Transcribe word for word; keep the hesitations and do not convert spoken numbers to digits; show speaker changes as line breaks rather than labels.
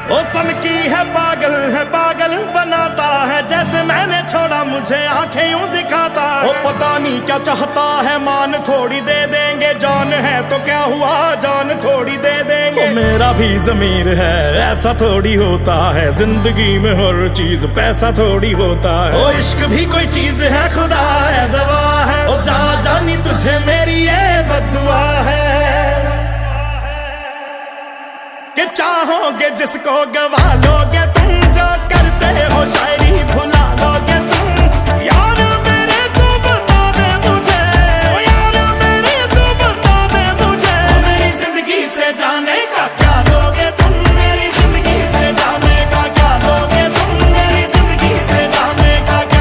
ओ सन की है पागल है पागल बनाता है, जैसे मैंने छोड़ा मुझे आंखें यूं दिखाता है। ओ पता नहीं क्या चाहता है, मान थोड़ी दे देंगे, जान है तो क्या हुआ जान थोड़ी दे देंगे। ओ मेरा भी ज़मीर है ऐसा थोड़ी होता है, जिंदगी में हर चीज पैसा थोड़ी होता है। ओ इश्क भी कोई चीज है, खुदा है दवा है, ओ जा जानी तुझे मेरी ये बद्दुआ है कि चाहोगे जिसको गवा लोगे।